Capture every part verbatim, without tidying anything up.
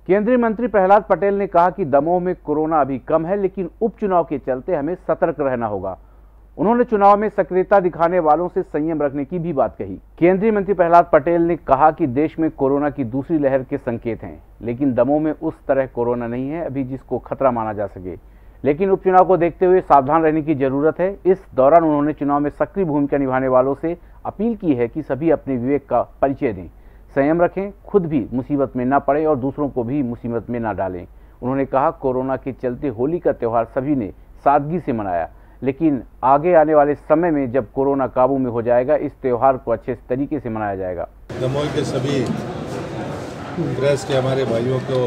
केंद्रीय मंत्री प्रहलाद पटेल ने कहा कि दमोह में कोरोना अभी कम है, लेकिन उपचुनाव के चलते हमें सतर्क रहना होगा। उन्होंने चुनाव में सक्रियता दिखाने वालों से संयम रखने की भी बात कही। केंद्रीय मंत्री प्रहलाद पटेल ने कहा कि देश में कोरोना की दूसरी लहर के संकेत हैं, लेकिन दमोह में उस तरह कोरोना नहीं है अभी जिसको खतरा माना जा सके। लेकिन उपचुनाव को देखते हुए सावधान रहने की जरूरत है। इस दौरान उन्होंने चुनाव में सक्रिय भूमिका निभाने वालों से अपील की है कि सभी अपने विवेक का परिचय दें, संयम रखें, खुद भी मुसीबत में ना पड़े और दूसरों को भी मुसीबत में ना डालें। उन्होंने कहा, कोरोना के चलते होली का त्यौहार सभी ने सादगी से मनाया, लेकिन आगे आने वाले समय में जब कोरोना काबू में हो जाएगा, इस त्यौहार को अच्छे तरीके से मनाया जाएगा। दमोह के सभी प्रेस के हमारे भाइयों को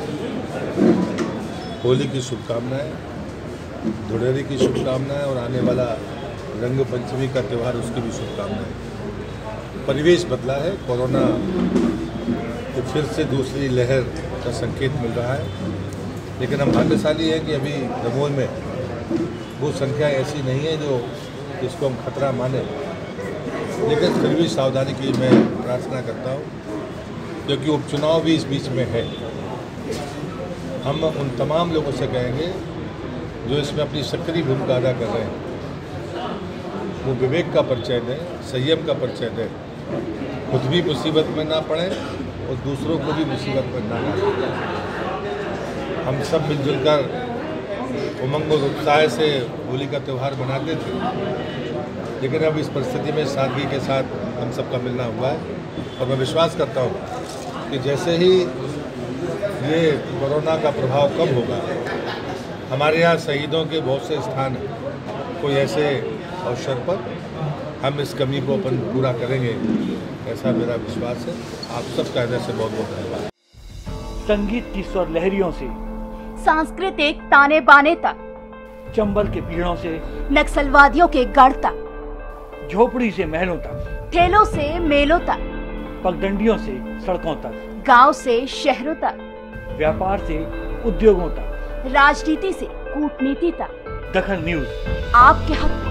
होली की शुभकामनाएं, धुलेरी की शुभकामनाएं और आने वाला रंग पंचमी का त्यौहार उसकी भी शुभकामनाएं। परिवेश बदला है, कोरोना तो फिर से दूसरी लहर का संकेत मिल रहा है, लेकिन हम भाग्यशाली हैं कि अभी दमोह में वो संख्या ऐसी नहीं है जो जिसको हम खतरा माने, लेकिन फिर भी सावधानी की मैं प्रार्थना करता हूँ, क्योंकि उपचुनाव भी इस बीच में है। हम उन तमाम लोगों से कहेंगे जो इसमें अपनी सक्रिय भूमिका अदा कर रहे हैं, वो विवेक का परिचय दें, संयम का परिचय दें, खुद भी मुसीबत में ना पड़ें और दूसरों को भी मुसीबत में ना डालें। हम सब मिलजुल कर उमंग और उत्साह से होली का त्यौहार मनाते थे, लेकिन अब इस परिस्थिति में सादगी के साथ हम सबका मिलना हुआ है। और मैं विश्वास करता हूँ कि जैसे ही ये कोरोना का प्रभाव कम होगा, हमारे यहाँ शहीदों के बहुत से स्थान हैं, कोई ऐसे अवसर पर हम इस कमी को अपन पूरा करेंगे, ऐसा मेरा विश्वास है। आप सबका हृदय से बहुत बहुत धन्यवाद। संगीत की स्वर लहरियों से सांस्कृतिक ताने बाने तक, चंबल के पीड़ों से नक्सलवादियों के गढ़ तक, झोपड़ी से महलों तक, ठेलों से मेलों तक, पगडंडियों से सड़कों तक, गांव से शहरों तक, व्यापार से उद्योगों तक, राजनीति से कूटनीति तक, दखल न्यूज आपके हक में।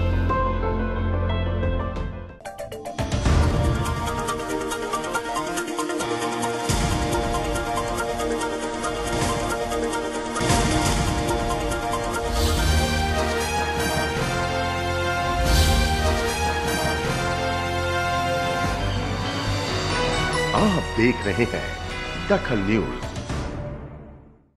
आप देख रहे हैं दखल न्यूज।